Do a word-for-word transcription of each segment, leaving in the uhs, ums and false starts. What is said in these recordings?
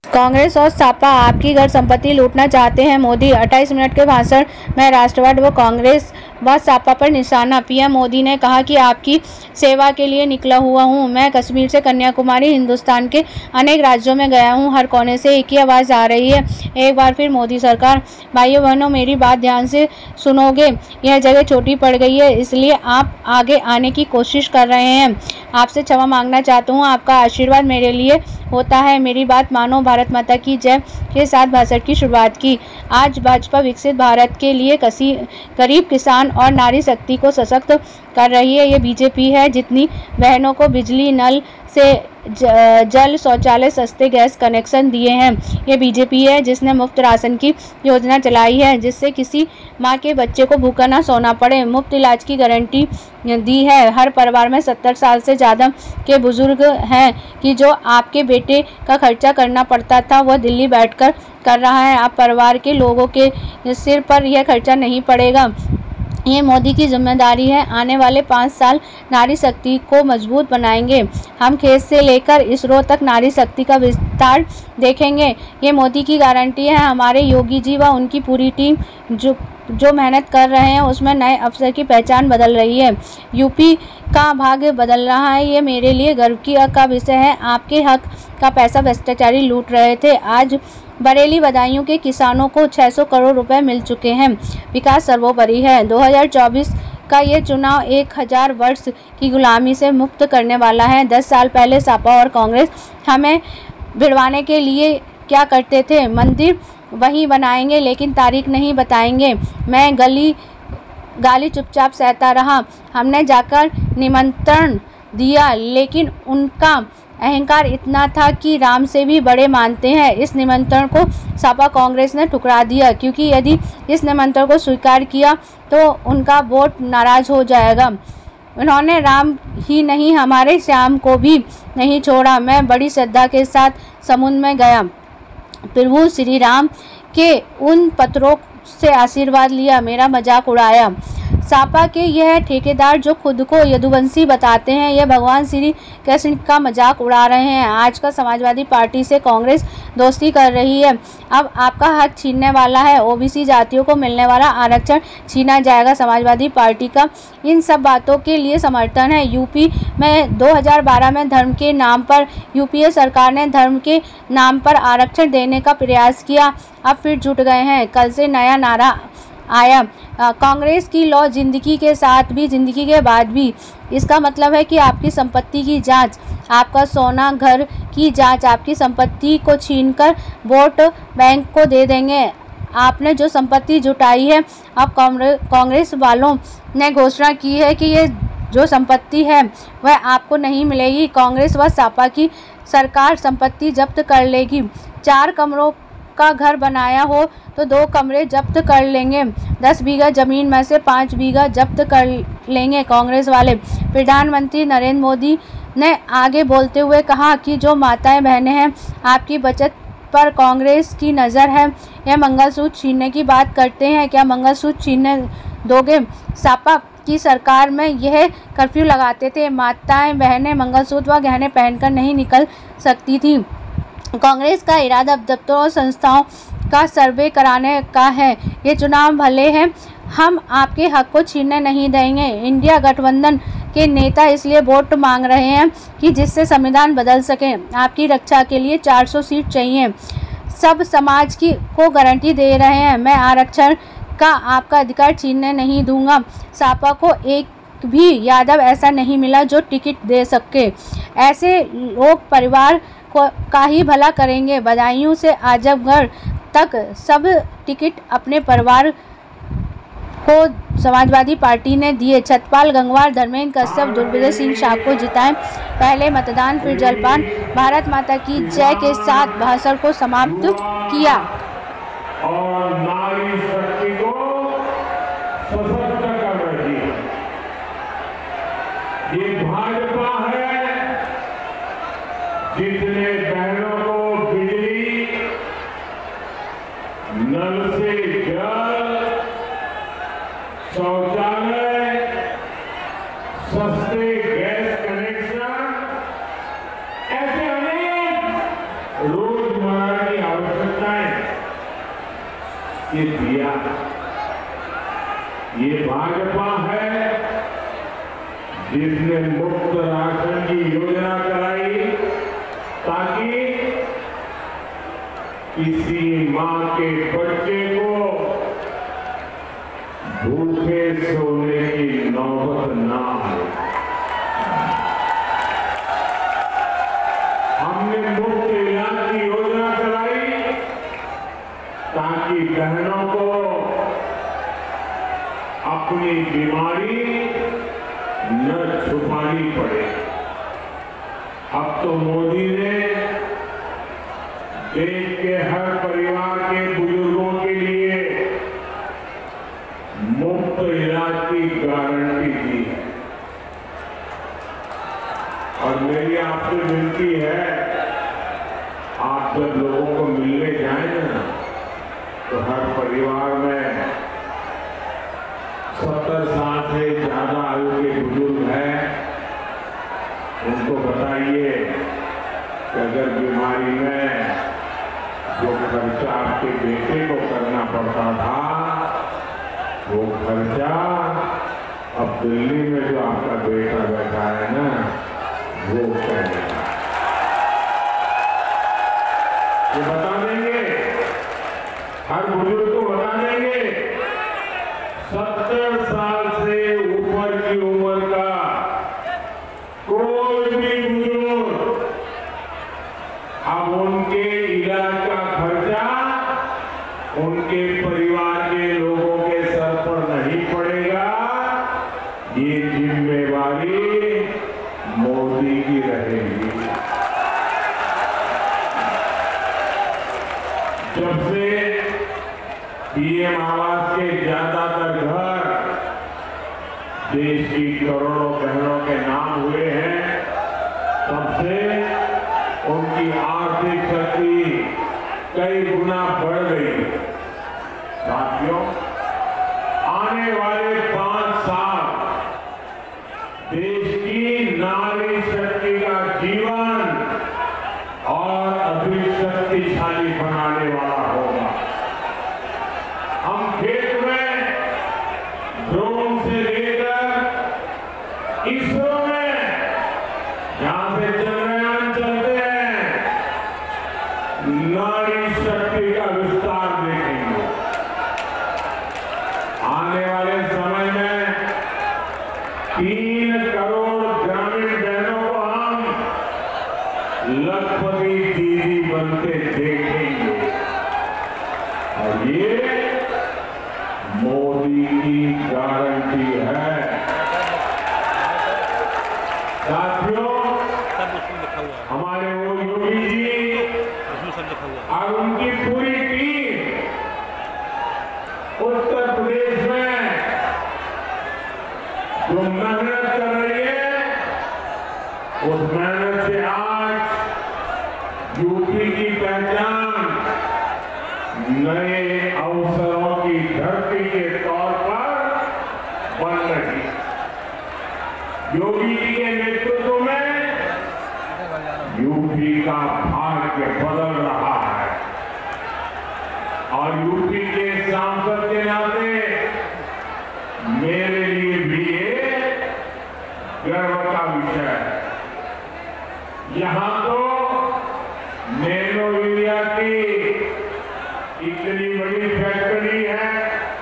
कांग्रेस और सपा आपकी घर संपत्ति लूटना चाहते हैं मोदी। अट्ठाईस मिनट के भाषण में राष्ट्रवाद व कांग्रेस व सपा पर निशाना। पीएम मोदी ने कहा कि आपकी सेवा के लिए निकला हुआ हूं। मैं कश्मीर से कन्याकुमारी हिंदुस्तान के अनेक राज्यों में गया हूं। हर कोने से एक ही आवाज़ आ रही है, एक बार फिर मोदी सरकार। भाइयों बहनों, मेरी बात ध्यान से सुनोगे। यह जगह छोटी पड़ गई है, इसलिए आप आगे आने की कोशिश कर रहे हैं। आपसे क्षमा मांगना चाहता हूँ। आपका आशीर्वाद मेरे लिए होता है। मेरी बात मानो। भारत माता की जय के साथ भाषण की शुरुआत की। आज भाजपा विकसित भारत के लिए कसी गरीब किसान और नारी शक्ति को सशक्त कर रही है। ये बीजेपी है जितनी बहनों को बिजली, नल से जल, शौचालय, सस्ते गैस कनेक्शन दिए हैं। ये बीजेपी है जिसने मुफ्त राशन की योजना चलाई है, जिससे किसी माँ के बच्चे को भूखा ना सोना पड़े। मुफ्त इलाज की गारंटी दी है। हर परिवार में सत्तर साल से ज़्यादा के बुजुर्ग हैं कि जो आपके बेटे का खर्चा करना पड़ता था वह दिल्ली बैठकर कर रहा है। आप परिवार के लोगों के सिर पर यह खर्चा नहीं पड़ेगा। ये मोदी की जिम्मेदारी है। आने वाले पाँच साल नारी शक्ति को मजबूत बनाएंगे। हम खेत से लेकर इसरो तक नारी शक्ति का विस्तार देखेंगे। ये मोदी की गारंटी है। हमारे योगी जी व उनकी पूरी टीम जो जो मेहनत कर रहे हैं उसमें नए अवसर की पहचान बदल रही है। यूपी का भाग्य बदल रहा है। ये मेरे लिए गर्व की का विषय है। आपके हक का पैसा भ्रष्टाचारी लूट रहे थे। आज बरेली बदायूं के किसानों को छह सौ करोड़ रुपए मिल चुके हैं। विकास सर्वोपरि है। दो हज़ार चौबीस का ये चुनाव एक हज़ार वर्ष की गुलामी से मुक्त करने वाला है। दस साल पहले सपा और कांग्रेस हमें भिड़वाने के लिए क्या करते थे? मंदिर वहीं बनाएंगे लेकिन तारीख नहीं बताएंगे। मैं गली गाली चुपचाप सहता रहा। हमने जाकर निमंत्रण दिया लेकिन उनका अहंकार इतना था कि राम से भी बड़े मानते हैं। इस निमंत्रण को सपा कांग्रेस ने ठुकरा दिया, क्योंकि यदि इस निमंत्रण को स्वीकार किया तो उनका वोट नाराज हो जाएगा। उन्होंने राम ही नहीं हमारे श्याम को भी नहीं छोड़ा। मैं बड़ी श्रद्धा के साथ समुद्र में गया। प्रभु श्री राम के उन पत्रों से आशीर्वाद लिया, मेरा मजाक उड़ाया। सपा के यह ठेकेदार जो खुद को यदुवंशी बताते हैं, यह भगवान श्री कृष्ण का मजाक उड़ा रहे हैं। आज का समाजवादी पार्टी से कांग्रेस दोस्ती कर रही है। अब आपका हक छीनने वाला है। ओबीसी जातियों को मिलने वाला आरक्षण छीना जाएगा। समाजवादी पार्टी का इन सब बातों के लिए समर्थन है। यूपी में दो हज़ार बारह में धर्म के नाम पर यूपीए सरकार ने धर्म के नाम पर आरक्षण देने का प्रयास किया। अब फिर जुट गए हैं। कल से नया नारा आया, कांग्रेस की लॉ जिंदगी के साथ भी, जिंदगी के बाद भी। इसका मतलब है कि आपकी संपत्ति की जांच, आपका सोना घर की जांच, आपकी संपत्ति को छीनकर वोट बैंक को दे देंगे। आपने जो संपत्ति जुटाई है, अब कांग्रेस वालों ने घोषणा की है कि ये जो संपत्ति है वह आपको नहीं मिलेगी। कांग्रेस व सपा की सरकार संपत्ति जब्त कर लेगी। चार कमरों का घर बनाया हो तो दो कमरे जब्त कर लेंगे। दस बीघा जमीन में से पाँच बीघा जब्त कर लेंगे कांग्रेस वाले। प्रधानमंत्री नरेंद्र मोदी ने आगे बोलते हुए कहा कि जो माताएं बहनें हैं, आपकी बचत पर कांग्रेस की नज़र है। यह मंगलसूत्र छीनने की बात करते हैं। क्या मंगलसूत्र छीनने दोगे? सपा की सरकार में यह कर्फ्यू लगाते थे। माताएं बहनें मंगलसूत्र व गहने पहनकर नहीं निकल सकती थी। कांग्रेस का इरादा दफ्तरों और संस्थाओं का सर्वे कराने का है। ये चुनाव भले हैं, हम आपके हक को छीनने नहीं देंगे। इंडिया गठबंधन के नेता इसलिए वोट मांग रहे हैं कि जिससे संविधान बदल सके। आपकी रक्षा के लिए चार सौ सीट चाहिए। सब समाज की को गारंटी दे रहे हैं। मैं आरक्षण का आपका अधिकार छीनने नहीं दूंगा। सपा को एक भी यादव ऐसा नहीं मिला जो टिकट दे सके। ऐसे लोग परिवार को का ही भला करेंगे। बदायूं से आजमगढ़ तक सब टिकट अपने परिवार को समाजवादी पार्टी ने दिए। छतपाल गंगवार, धर्मेंद्र कश्यप, दुर्विजय सिंह शाह को जिताएं। पहले मतदान फिर जलपान। भारत माता की जय के साथ भाषण को समाप्त किया। और नारी शक्ति को सशक्त कर रही है। ये भाजपा है जितने बहनों को बिजली, नल से जल, शौचालय, सस्ते गैस कनेक्शन, ऐसे अनेक रोजमर्रा ये दिया। ये भाजपा है जिसने मुफ्त राशन की योजना कराई ताकि किसी मां के बच्चे को भूखे सोने की नौबत ना आए। हमने मुफ्त इलाज की योजना चलाई ताकि बहनों को अपनी बीमारी न छुपानी पड़े। अब तो मोदी ने देश के हर परिवार के बुजुर्गों के लिए मुफ्त इलाज की गारंटी दी है। और मेरी आपसे विनती है, आप जब लोगों को मिलने जाएं ना, तो हर परिवार में सत्तर साल से ज्यादा आयु के बुजुर्ग हैं, उनको बताइए कि अगर बीमारी में जो खर्चा आपके बेटे को करना पड़ता था, वो खर्चा अब दिल्ली में जो आपका बेटा बैठा है ना, वो करेगा। ये बता देंगे, हर बुजुर्ग को बता देंगे। सत्तर साल से ऊपर की उम्र का कोई भी बुजुर्ग अब उनके इलाज का खर्चा उनके परिवार के लोगों के सर पर नहीं पड़ेगा। ये जिम्मेवारी मोदी की रहेगी। जब से पीएम आवास के ज्यादातर घर देश की करोड़ों बहनों के नाम हुए हैं, तब से उनकी आर्थिक शक्ति कई गुना बढ़ गई। साथियों, आने वाले पांच साल देश की नारी शक्ति का जीवन और अधिक शक्तिशाली बनाने वाला होगा। हम खेत में ड्रोन से लेकर इसरो में जहां से चंद्रयान चलते हैं, नारी शक्ति का विस्तार देखेंगे। आने वाले समय में तीन करोड़ ग्रामीण बहनों को हम लखपति दीदी बनते देखेंगे। और ये मोदी की गारंटी है। साथियों, हमारे वो योगी जी और उनकी पूरी टीम उत्तर प्रदेश में जो मेहनत कर रही है, उस मेहनत से आज यूपी की पहचान नए अवसरों की धरती के तौर पर बन रही है। योगी जी के नेतृत्व में यूपी का भाग्य बदल रहा है। और यूपी के सांसद के नाते मेरे लिए भी ये गर्व का विषय है। यहां तो नैनो यूरिया की इतनी बड़ी फैक्ट्री है,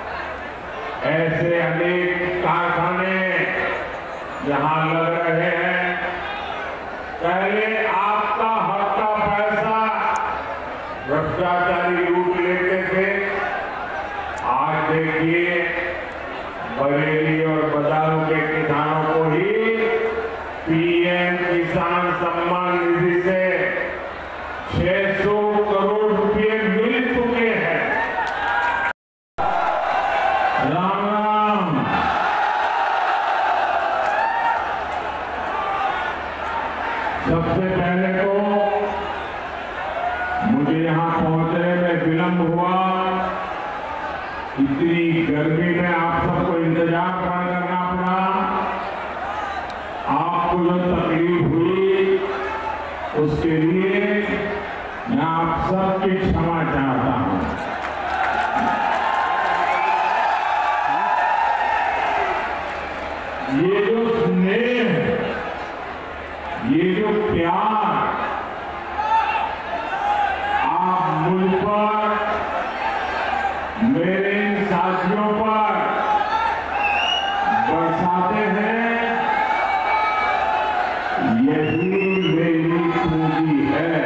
ऐसे अनेक कारखाने यहां लग रहे हैं। पहले आपका हक का पैसा भ्रष्टाचारी रूप लेते थे, आज देखिए बरेली और बदायूं के किसानों को ही पीएम किसान सम्मान निधि से छह सौ करोड़ रुपए मिल चुके हैं। राम राम। सबसे पहले तो मुझे यहां पहुंचने में विलंब हुआ। इतनी गर्मी में आप सबको इंतजार करना पड़ा। आपको जो तकलीफ हुई उसके लिए मैं आप सबकी क्षमा चाहता हूं। ये जो स्नेह, ये जो प्यार आप मुझ पर, मेरे इन साथियों पर बरसाते हैं, यही मेरी खूबी है।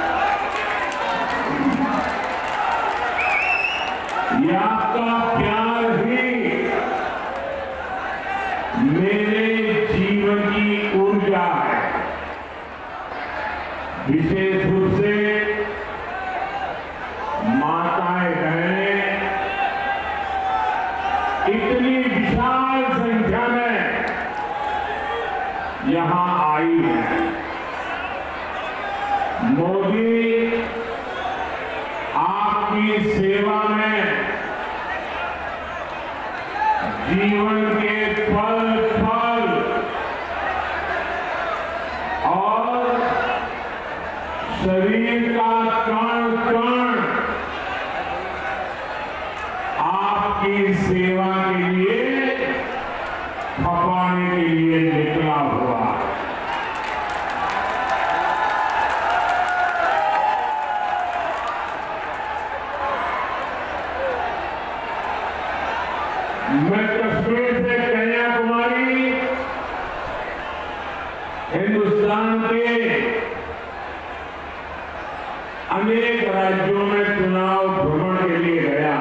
ये आपका प्यार ही मेरे जीवन की ऊर्जा है। विशेष रूप से माताएं बहनें इतनी विशाल संख्या में यहां आई है। मोदी आपकी सेवा में जीवन के पल पल और शरीर का कण कण आपकी सेवा के लिए खपाने के लिए निकला हुआ। मैं कश्मीर से कन्याकुमारी, हिंदुस्तान के अनेक राज्यों में चुनाव भ्रमण के लिए गया।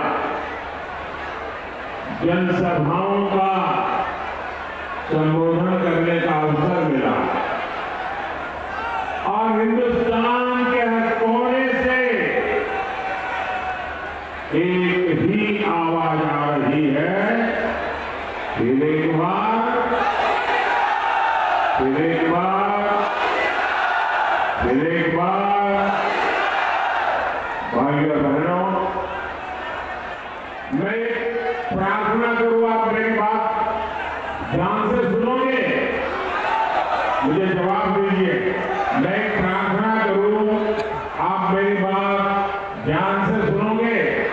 जनसभाओं का संबोधन करने का अवसर मिला और हिंदुस्तान के हर कोने से एक ही आवाज आ रही है, फिर एक बार, फिर एक बार, फिर एक बार। भाइयों बहनों, मैं प्रार्थना करूं, आप मेरी बात ध्यान से सुनोगे, मुझे जवाब दीजिए। मैं प्रार्थना करूं, आप मेरी बात ध्यान से सुनोगे।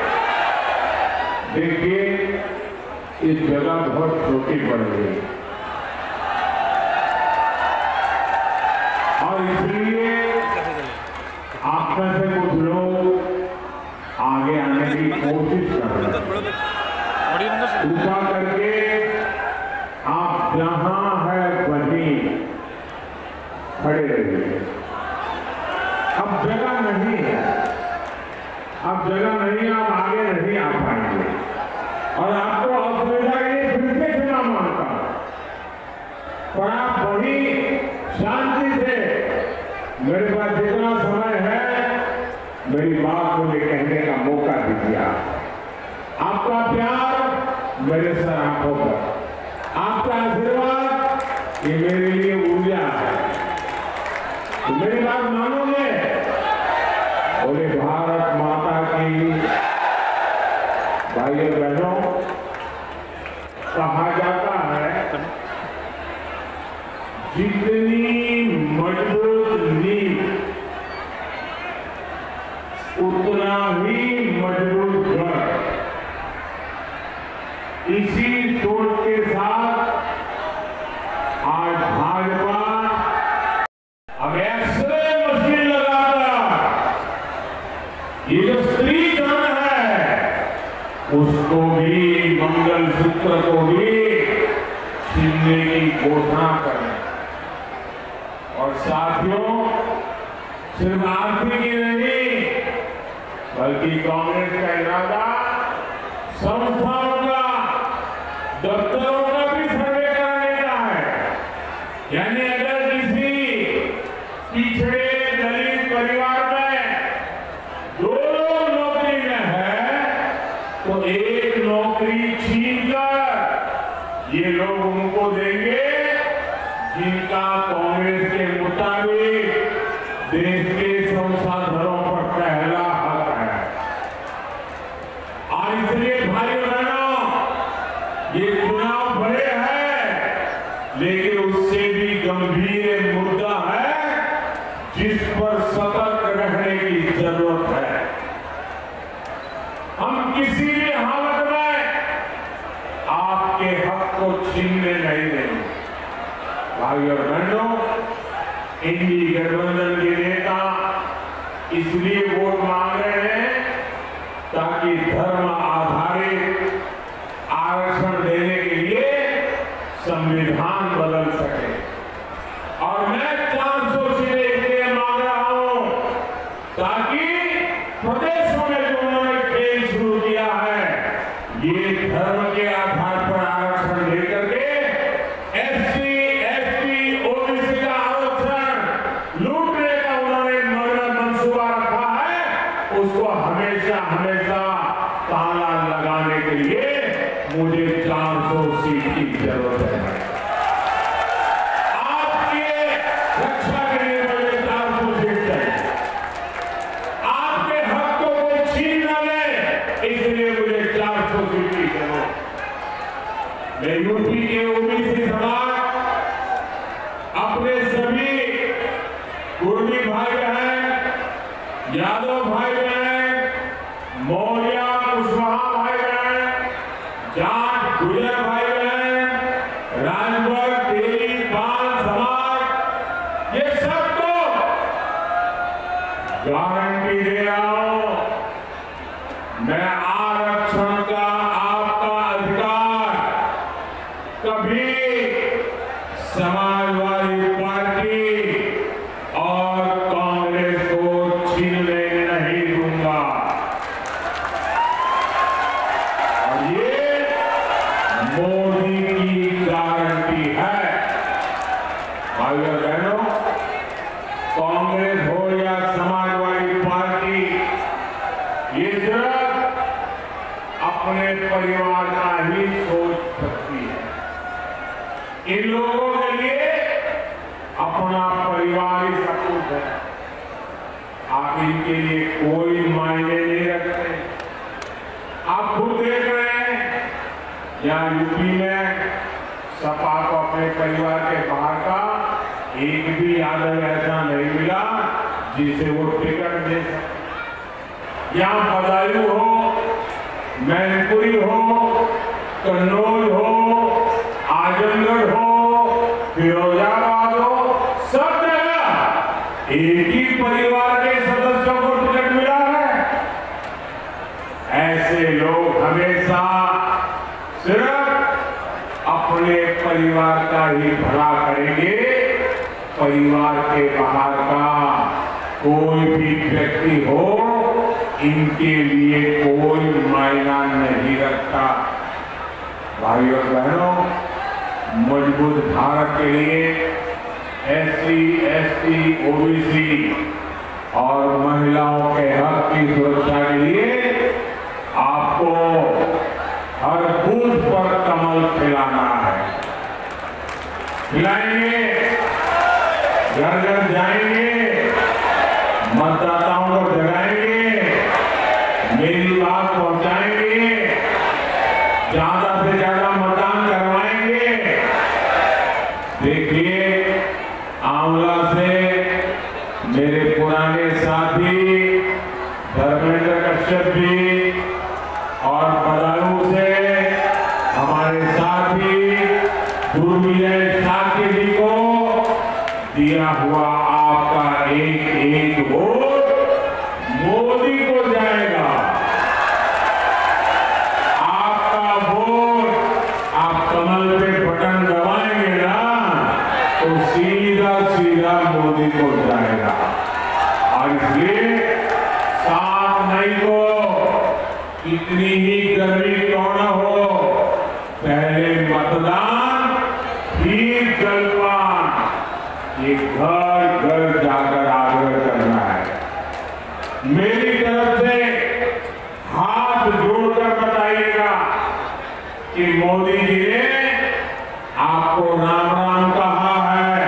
देखिए, इस जगह बहुत छोटी पड़ गई और इसलिए आप में से कुछ लोग आगे आने की कोशिश कर रहे हैं। कृपा करके आप जहां है वहीं खड़े रहिए। अब जगह नहीं है, अब जगह नहीं, आप आगे नहीं आ पाएंगे और आपको असुविधा ये फिर से क्षमा मांगता हूं, पर आप वही शांति से, मेरे पास जितना समय है मेरी बात मुझे कहने का मौका दीजिए। आपका प्यार मेरे सर आंखों पर, आपका आशीर्वाद ये मेरे लिए ऊर्जा है। तो मेरी बात मानोगे? बोले भारत माता की। भाइयों बहनों, कहा जाता है जितनी मजबूत नींव उतना ही मजबूत घर। इसी सोच के साथ आज भाजपा अब एक्सरे मशीन लगाकर ये जो स्त्री धन है उसको भी, मंगलसूत्र को भी छीनने की घोषणा करें। और साथियों, सिर्फ आर्थिक ही नहीं बल्कि कांग्रेस का इरादा संस्थाओं का, दफ्तरों का भी सर्वे कराने का है। यानी अगर किसी पिछड़े दलित परिवार में दो लोग नौकरी में है तो एक नौकरी छीनकर ये लोग उनको देंगे जिनका कांग्रेस के मुताबिक देश के संसाधनों पर पहला हक है। और इसलिए भाइयों बहनों, ये चुनाव बड़े हैं लेकिन उससे भी गंभीर मुद्दा है जिस पर सतर्क रहने की जरूरत है। हम किसी भी हालत में आपके हक को छीनने नहीं देंगे। भाई और बहनों, इंडी गठबंधन के नेता इसलिए वोट मांग रहे हैं ताकि धर्म आधारित आरक्षण देने के लिए संविधान बदल सके। और मैं चार सौ सीटें इसलिए मांग रहा हूं ताकि प्रदेशों में जो उन्होंने खेल शुरू किया है, ये धर्म के आधार पर आरक्षण देकर के एससी, एसटी, ओबीसी का आरक्षण लूटने का उन्होंने मंसूबा रखा है, उसको हमेशा हमेशा ताला लगाने के लिए मुझे चार सौ सीट की जरूरत है। आपके रक्षा के लिए मुझे चार सौ सीट चाहिए। आपके हक को कोई छीन न ले, इसलिए मुझे चार सौ सीट की जरूरत। मैं यूपी के ओबीसी समाज, अपने सभी कुर्मी भाई बहन, यादव भाई बहन, मौर्य कुशवाहा भाई बहन, जाट गुजर भाई बहन, राजभर, तेली, बाल समाज, ये सबको गारंटी दे रहा हूं, मैं आरक्षण का आपका अधिकार कभी समाजवादी पार्टी और कांग्रेस को छीनने नहीं दूंगा। और ये मोदी की गारंटी है। भाइयों बहनों, कांग्रेस हो या समाजवादी पार्टी, ये सिर्फ अपने परिवार का ही सोच सकती है। इन लोगों के लिए अपना परिवार ही सब कुछ है। आप इनके लिए कोई मायने नहीं रखते। आप खुद देख रहे हैं, यहाँ यूपी में सपा को अपने परिवार के बाहर का एक भी यादव ऐसा नहीं मिला जिसे वो टिकट दे सके। यहाँ बदायूं हो, मैनपुरी हो, कन्नौज हो, आजमगढ़ हो, फिरोजाबाद हो, सब जगह एक ही परिवार के सदस्यों को टिकट मिला है। ऐसे लोग हमेशा सिर्फ अपने परिवार का ही भला करेंगे, परिवार के बाहर का कोई भी व्यक्ति हो, इनके लिए कोई मायना नहीं रखता। भाइयों और बहनों, मजबूत भारत के लिए एससी, एसटी, ओबीसी और महिलाओं के हक की सुरक्षा के लिए आपको हर बूथ पर कमल खिलाना है। खिलाएंगे, घर घर जाएंगे, मतदाताओं को जगाएंगे, मेरी बात पहुंचाएंगे, ज्यादा से ज्यादा मतदान करवाएंगे। देखिए, आंवला से मेरे पुराने साथी धर्मेंद्र कश्यप जी और बदायूं से हमारे साथी दुर्विजय शाक्य जी को दिया हुआ आपका एक एक वोट मोदी को जाएगा। आपका वोट आप कमल पे बटन दबाएंगे ना, तो सीधा सीधा मोदी को जाएगा। और इसलिए सात मई को कितनी ही गर्मी क्यों न हो, पहले मतदान फिर जलपान, ये घर घर जाकर आग्रह करना है। मेरी तरफ से हाथ जोड़कर बताइएगा कि मोदी जी ने आपको राम राम कहा है।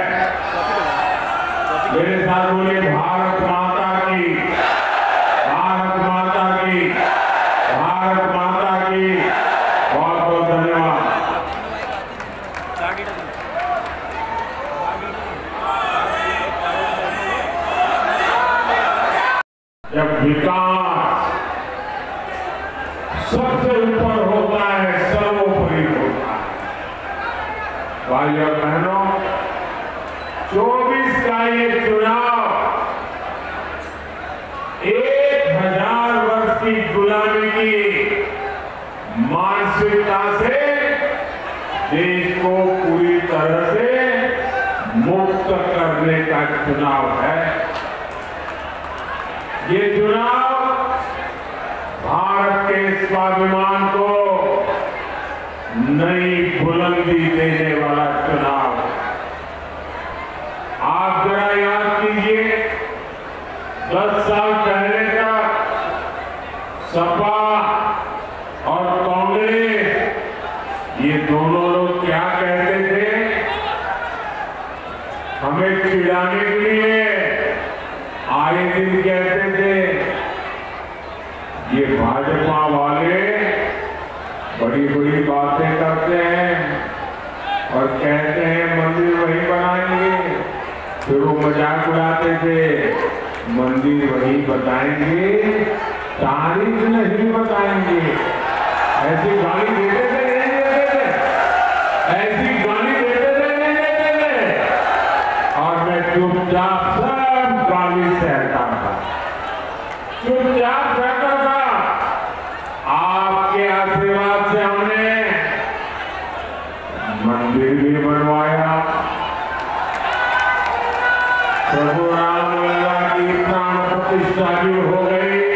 मेरे साथ बोलिए, भारत माता की, भारत माता की, भारत माता की। बहुत बहुत धन्यवाद। जब विकास सबसे ऊपर होता है, सर्वोपरि होता है। भाइयों और बहनों, का ये चुनाव एक हजार वर्ष की गुलामी की मानसिकता से देश को पूरी तरह से मुक्त करने का चुनाव है। ये चुनाव भारत के स्वाभिमान को नई बुलंदी देने वाला चुनाव है। आप जरा याद कीजिए, दस साल पहले तक सपा और कांग्रेस ये दोनों लोग क्या कहते थे, हमें चिढ़ाने के लिए आए दिन कहते थे ये भाजपा वाले बड़ी बड़ी बातें करते हैं और कहते हैं मंदिर वही बनाएंगे, फिर वो मजाक उड़ाते थे मंदिर वही बताएंगे, तारीख नहीं बताएंगे। ऐसी गाली देते थे नहीं देते थे, ऐसी गाली देते थे नहीं देते थे, और मैं चुपचाप सब गाली सहता था, चुपचाप सहता था। आपके आशीर्वाद से हमने मंदिर भी बनवाया, प्रभु राम लला की प्राण प्रतिष्ठा भी हो गई,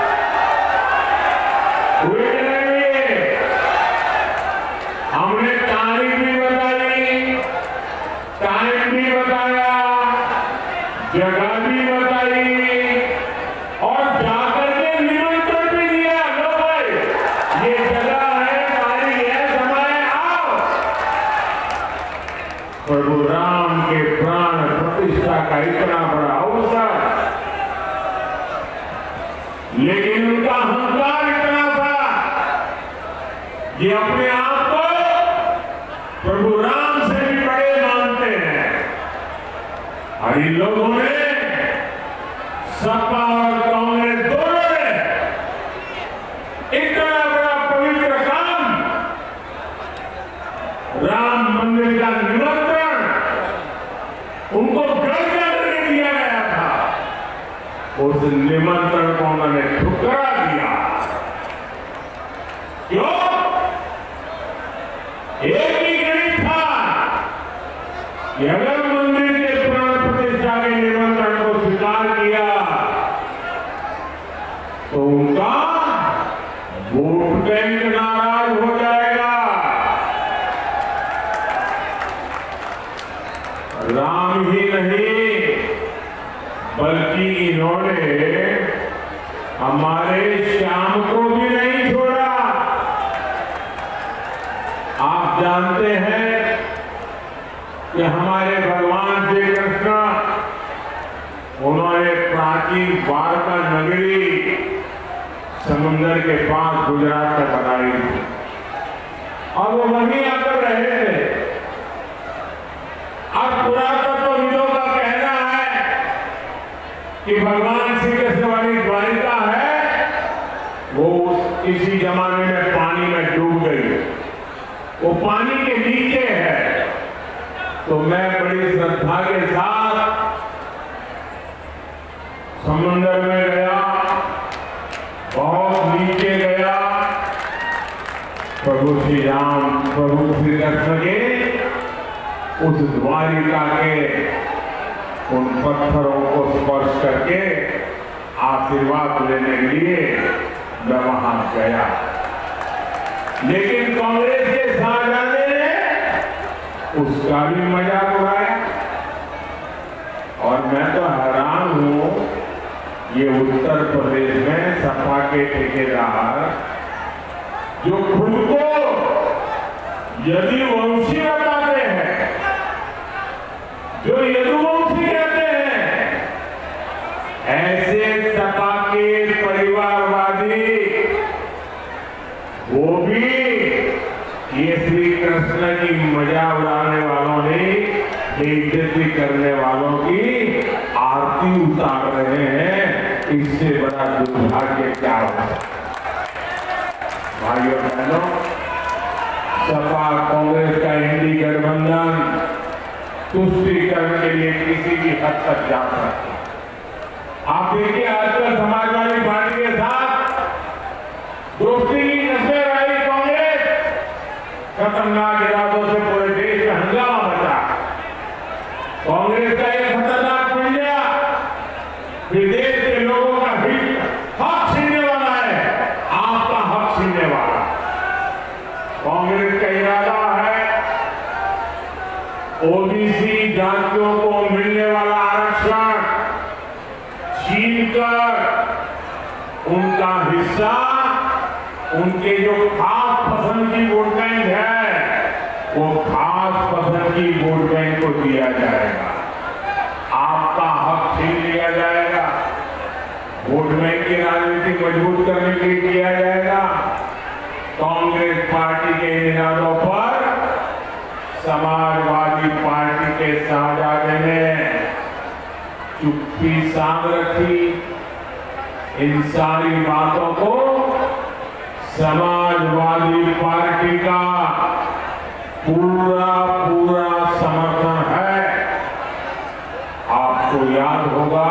हुई नहीं? हमने तारीख भी बताई, टाइम भी बताया, जगह भी बताई और जाकर के निमंत्रण भी दिया। लो भाई, ये जगह है, तारीख है, समय आओ। प्रभु राम के प्राण प्रतिष्ठा का इतना बड़ा अवसर, लेकिन उनका अहंकार इतना था, ये अपने आप को प्रभु राम से भी बड़े मानते हैं। और इन लोगों ने सपा और कांग्रेस दोनों ने इतना बड़ा पवित्र काम, राम मंदिर का निमंत्रण उनको घर करने दिया गया था, उस निमंत्रण को उन्होंने ठुकरा दिया। क्यों? एक ही गणित था कि अगर मंदिर के प्राण प्रतिष्ठा के निमंत्रण को स्वीकार किया तो उनका वोट बैंक नाराज हो जाएगा। राम ही नहीं बल्कि इन्होंने हमारे श्याम को भी नहीं छोड़ा। आप जानते हैं कि हमारे भगवान श्री कृष्ण, उन्होंने प्राचीन द्वारका नगरी समुद्र के पास गुजरात में बनाई थी और वो वहीं आकर रहे थे। अब पुरातत्वविदों का कहना है कि भगवान श्री कृष्ण वाली द्वारिका है, वो किसी जमाने में पानी में डूब गई, वो पानी के नीचे है। तो मैं बड़ी श्रद्धा के साथ समुद्र में गया, बहुत नीचे गया, प्रभु श्री राम प्रभु श्री कृष्ण के उस द्वारिका के उन पत्थरों को स्पर्श करके आशीर्वाद लेने के लिए मैं वहां गया। लेकिन कांग्रेस के शाहजहां ने उसका भी मजाक उड़ाया और मैं तो हैरान हूं, ये उत्तर प्रदेश में सपा के ठेकेदार जो खुद को यदि वंशी बताते हैं, जो यदुवंशी कहते हैं, ऐसे सपा के परिवारवादी वो भी ये श्री कृष्ण की मजा उड़ाने वालों ने, बेइज्जती करने वालों की आरती उतार रहे हैं। इससे बड़ा दुर्भाग्य क्या होगा? भाइयों बहनों, सपा कांग्रेस का इंडी गठबंधन तुष्टीकरण के लिए किसी भी हद तक जा सकते हैं। आप देखिए आजकल समाजवादी पार्टी के साथ दोस्ती की कसमें रही कांग्रेस, खतरनाक इरादों से पूरे देश में हंगामा मचा। कांग्रेस का एक खतरनाक पंजा फिर देश के लोगों का हित हक छीनने वाला है, आपका हक छीनने वाला। कांग्रेस का इरादा है ओबीसी जातियों को मिलने वाला आरक्षण छीनकर उनका हिस्सा उनके जो खास पसंद की वोट बैंक है वो खास पसंद की वोट बैंक को दिया जाएगा। आपका हक छीन लिया जाएगा, वोट बैंक की राजनीति मजबूत करने के लिए किया जाएगा। कांग्रेस पार्टी के इरादों पर समाजवादी पार्टी के शाहजादे ने चुप्पी साध रखी। इन सारी बातों को समाजवादी पार्टी का पूरा पूरा समर्थन है। आपको याद होगा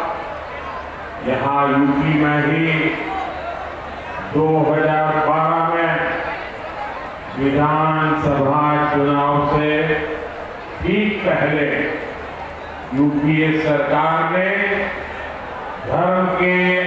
यहां यूपी में ही दो हज़ार बारह में विधानसभा चुनाव से ठीक पहले यूपीए सरकार ने धर्म के